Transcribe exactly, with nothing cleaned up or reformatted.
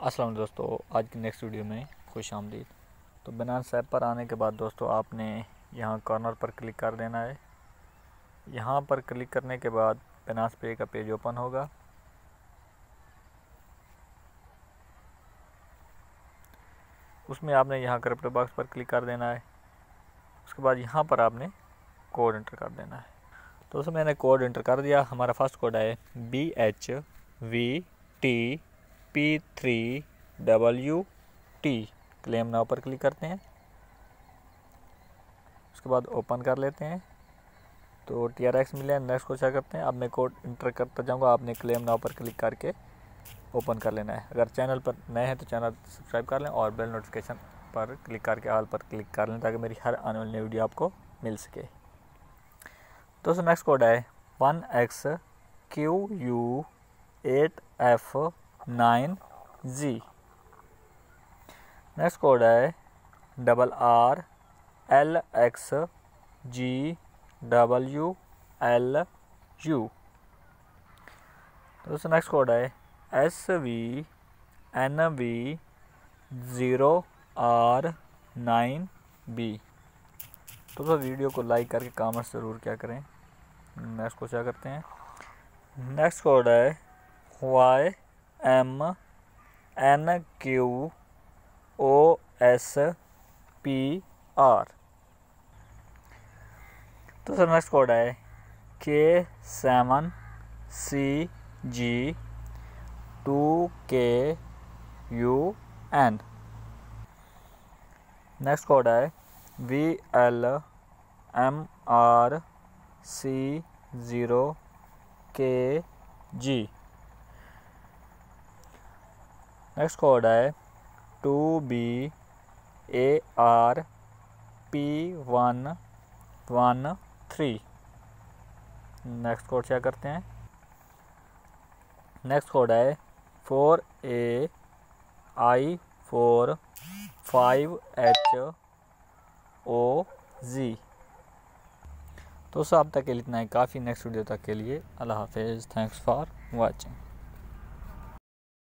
अस्सलाम वालेकुम दोस्तों, आज की नेक्स्ट वीडियो में खुश आमदीद। तो बाइनेंस ऐप पर आने के बाद दोस्तों आपने यहाँ कॉर्नर पर क्लिक कर देना है। यहाँ पर क्लिक करने के बाद बाइनेंस पे का पेज ओपन होगा। उसमें आपने यहाँ क्रिप्टो बॉक्स पर क्लिक कर देना है। उसके बाद यहाँ पर आपने कोड एंटर कर देना है। तो उसमें मैंने कोड एंटर कर दिया। हमारा फर्स्ट कोड है B H V T P three W T. Claim now पर क्लिक करते हैं। उसके बाद ओपन कर लेते हैं तो टी आर एक्स मिले। नेक्स्ट को क्या करते हैं, अब मैं कोड इंटर करता जाऊंगा। आपने क्लेम नाउ पर क्लिक करके ओपन कर लेना है। अगर चैनल पर नए हैं तो चैनल सब्सक्राइब कर लें और बेल नोटिफिकेशन पर क्लिक करके ऑल पर क्लिक कर लें ताकि मेरी हर आने वाली वीडियो आपको मिल सके। तो नेक्स्ट कोड है one X Q U eight F nine G. Next code है double R L X G W L U. दोस्तों नेक्स्ट कोड है S V N V zero R nine B. तो दोस्तों वीडियो को like करके comments ज़रूर क्या करें। नेक्स्ट को क्या करते हैं, नेक्स्ट कोड है Y M N Q O S P R. तो सर नेक्स्ट कोड है K seven C G two K U N. Next code है V L M R C zero K G. Next code है two B A R P one one three. Next code क्या करते हैं, next code है four A I four five H O G. तो सब तक के लिए इतना ही काफ़ी। नेक्स्ट वीडियो तक के लिए अल्लाह हाफिज़। Thanks for watching.